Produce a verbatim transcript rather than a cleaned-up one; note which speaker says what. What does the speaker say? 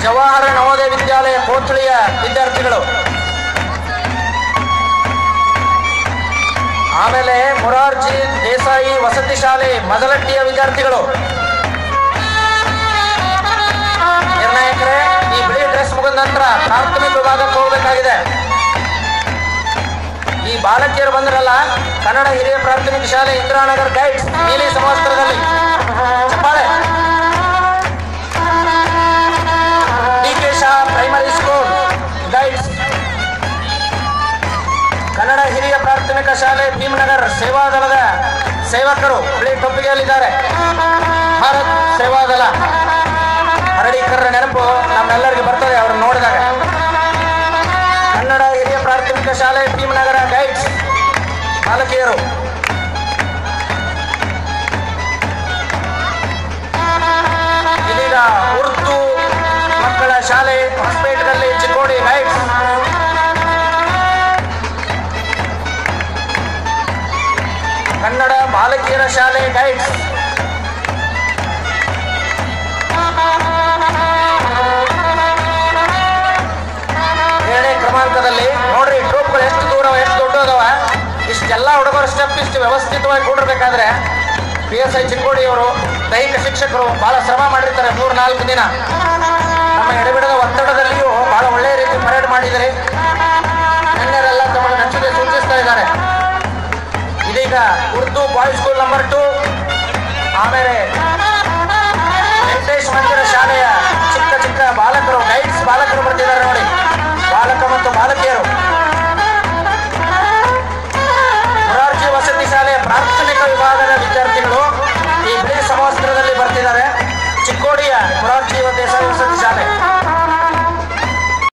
Speaker 1: ಜವಾಹರ ನವೋದಯ ವಿದ್ಯಾಲಯ ಕೋಥಳಿಯ ವಿದ್ಯಾರ್ಥಿಗಳು. ಆಮೇಲೆ ಮೊರಾರ್ಜಿ ದೇಸಾಯಿ ವಸತಿ ಶಾಲೆ ಮದಲಟ್ಟಿಯ ವಿದ್ಯಾರ್ಥಿಗಳು. ನಿರ್ಣಾಯಕರೇ, ಈ ಬಿಳಿ ಡ್ರೆಸ್ ಮುಗಿದ ನಂತರ ಪ್ರಾಥಮಿಕ ವಿಭಾಗಕ್ಕೆ ಹೋಗಬೇಕಾಗಿದೆ. ಈ ಬಾಲಕಿಯರು ಬಂದ್ರಲ್ಲ, ಕನ್ನಡ ಹಿರಿಯ ಪ್ರಾಥಮಿಕ ಶಾಲೆ ಇಂದಿರಾನಗರ್ ಗೈಡ್ಸ್ ನೀಲಿ ಸಮವಸ್ತ್ರದಲ್ಲಿ ಚಪ್ಪಾಳೆ. D K Shah primary school guides. Kannada ಹಿರಿಯ ಪ್ರಾಥಮಿಕ ಶಾಲೆ ಭೀಮನಗರ್ ಸೇವಾದಳದ ಸೇವಕರು ಬಿಳಿ ಟೊಪ್ಪಿಗೆಯಲ್ಲಿದ್ದಾರೆ. ಭಾರತ್ ಸೇವಾದಳ ಹರಡೀಕರ ನೆನಪು ನಮ್ಮೆಲ್ಲರಿಗೂ ಬರ್ತದೆ ಅವ್ರನ್ನ ನೋಡಿದಾಗ. ಕನ್ನಡ ಹಿರಿಯ ಪ್ರಾಥಮಿಕ ಶಾಲೆ ಭೀಮನಗರ ಗೈಡ್ಸ್ ಬಾಲಕಿಯರು. ಇದೀಗ ಉರ್ದು ಮಕ್ಕಳ ಶಾಲೆ ಹೊಸಪೇಟೆಯಲ್ಲಿ ಚಿಕ್ಕೋಡಿ ಗೈಡ್ಸ್. ಕನ್ನಡ ಬಾಲಕಿಯರ ಶಾಲೆ ಗೈಡ್ಸ್. ಏಳನೇ ಕ್ರಮಾಂಕದಲ್ಲಿ ನೋಡ್ರಿ ಟ್ರೂಪ್ಗಳು ಎಷ್ಟು ದೂರ ಎಷ್ಟು ದೊಡ್ಡದವ. ಇಷ್ಟೆಲ್ಲ ಹುಡುಗರು ಸ್ಟೆಪ್ ಇಷ್ಟು ವ್ಯವಸ್ಥಿತವಾಗಿ ಕೂಡಿರ್ಬೇಕಾದ್ರೆ ಪಿ ಎಸ್ ಐ ಚಿಕ್ಕೋಡಿಯವರು ದೈಹಿಕ ಶಿಕ್ಷಕರು ಬಹಳ ಶ್ರಮ ಮಾಡಿರ್ತಾರೆ. ಮೂರು ನಾಲ್ಕು ದಿನ ನಮ್ಮ ಎಡಬಿಡದ ಒತ್ತಡದಲ್ಲಿಯೂ ಬಹಳ ಒಳ್ಳೆಯ ರೀತಿ ಪರೇಡ್ ಮಾಡಿದರೆ ಗಣ್ಯರೆಲ್ಲ ತಮ್ಮ ಮೆಚ್ಚುಗೆ ಸೂಚಿಸ್ತಾ ಇದ್ದಾರೆ. ಇದೀಗ Urdu boys school number two, ಆಮೇಲೆ ವೆಂಕಟೇಶ್ ಮಂದಿರ ಶಾಲೆಯ ಚಿಕ್ಕ ಚಿಕ್ಕ ಬಾಲಕರು